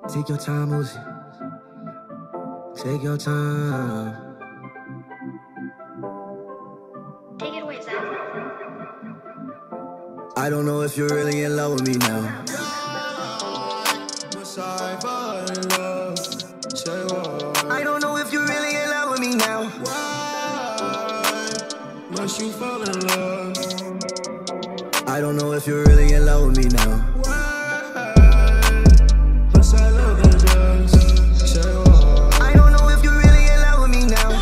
Take your time, Uzi. Take your time. Take it away, Zach. I don't know if you're really in love with me now. I don't know if you're really in love with me now. Why must you fall in love? I don't know if you're really in love with me now. Why must I love the drugs? Say what? I don't know if you're really in love with me now.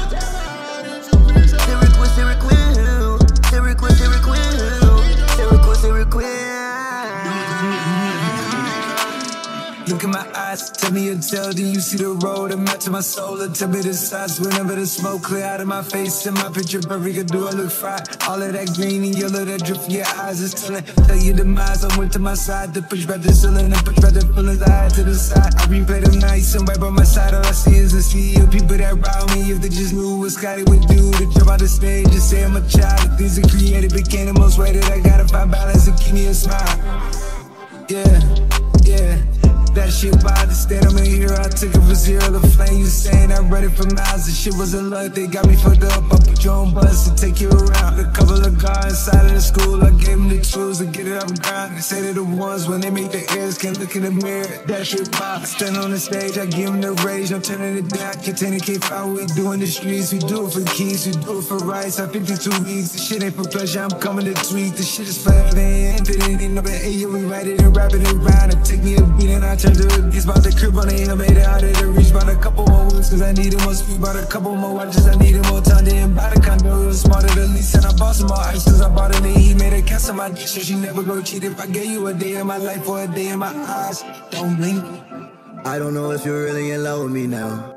Look in my eyes, tell me your tale. Do you see the road? I'm out to my soul. Tell me the size. Whenever the smoke clear out of my face, and my picture perfect, do I look fried? All of that green and yellow that drip from your eyes is telling. Tell your demise, I went to my side to push back the ceiling and push back the feelings I had to the side. I replay them nights and right by my side. All I see is a sea of people that ride me. If they just knew what Scotty would do to jump out the stage and say I'm a child. The things I created became the most weighted. I gotta find balance and keep me a smile. Yeah, yeah. That shit by the state, I'm in here, I took it for zero. The flame you saying I read it for miles. The shit wasn't luck, they got me fucked up. I put you on bus to take you around. A couple of guys inside of the school, I gave them the tools to get it up and grind. They say they're the ones when they make the airs, can't look in the mirror. That shit pop. Stand on the stage, I give them the rage, I'm turning it down. Containing K5, we do in the streets. We do it for the keys, we do it for rights. I 52 weeks, the shit ain't for pleasure, I'm coming to tweak. The shit is forever, they ain't infinite, ain't no better. Hey, we write it and rap it around. It take me a beat and I turn to a beast. About the crib on the hill, made it harder to reach. About a couple more weeks, cause I needed more speed. About a couple more watches, I needed more time. Didn't buy the condo, it was smarter than least. And I bought some more ice, cause I bought it and he made a cast on my dish. So she never go cheat. If I gave you a day in my life or a day in my eyes, don't blink. I don't know if you're really in love with me now.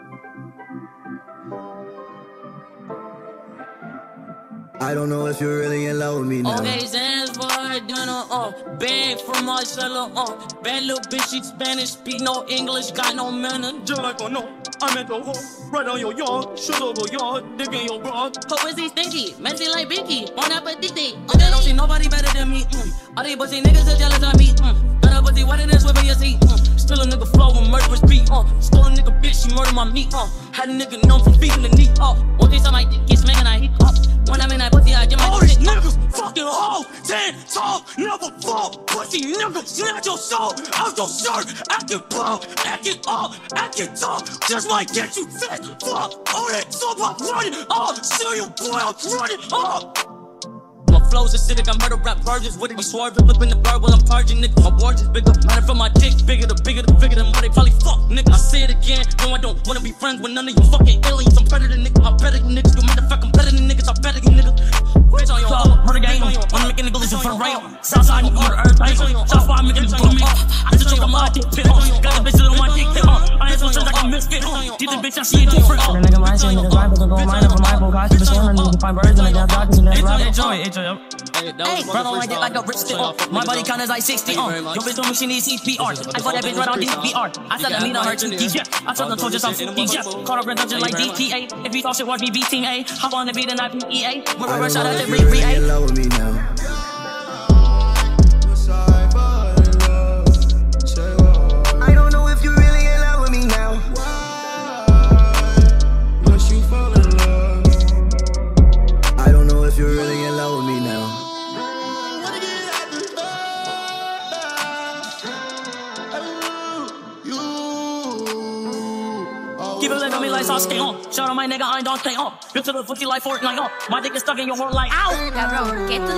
I don't know if you're really in love with me now. Okay, Zans for dinner, bag from Marcella, bad little bitch, she Spanish, speak no English, got no manners. Just like I know, I'm at the hole, right on your yard, shut over yard, dick in your bra. Who is he stinky, messy like Binky, on that petite. I don't see nobody better than me, all these pussy niggas are jealous of me, better pussy wetter than swimming your seat, still a nigga flow with murderous beat, stole a nigga bitch, she murdered my meat, had a nigga numb from feeding the knee, one day somebody dick gets smacking, I heat, when I'm in that pussy, I get my all these niggas fucking hoes, 10 tall, never fall. Pussy niggas snatch your soul out your shirt. Acting bomb, acting up, acting tough. Just might get you fat. Fuck all that soap, I'm running up. Serial boy, I'm running up. My flow's acidic, I murder rap virgins with it. We swerving, flipping the bird while I'm purging, nigga. My words is bigger, matter from my dick, bigger, the bigger than what they probably fuck, nigga. I say it again, no, I don't wanna be friends with none of you fucking aliens. I'm better than niggas, I'm better than niggas. You matter of fact, I'm better than niggas, I'm better than niggas. Bitch on your hoe, murder game, wanna make a nigga listen for the rail. Southside, you murder everything. Southside, make a nigga go me. I just choke on my dick, pit, got the bitches on my dick, pit, I ain't so shit like a misfit, Did the bitch, I see it too free. The nigga mind, niggas mind, but go mind, for my phone, God, keep it swimming, you can find birds in the gas dogs, and that's right. Enjoy. Hey, run on like that like a rich stick. My body count is like 60. Your bitch told me she needs CPR. I got that bitch right on DPR. I said that mean on her to DJ. I told them soldiers I'm 50 Jeff. Caught up in dungeon like DTA. If you talk shit, watch me beat Team A. Hop on the beat and I PEA. We're a rush out of the re-re-A. You're in love with me now. I don't know if you're really in love with me now. Must you fall in love? I don't know if you're really in love with me now. Keep it lit on me like Sasuke on. Shout out my nigga, I don't stay on. Get to the footy like Fortnite on. My dick is stuck in your horn like ow. Cabrón, que tú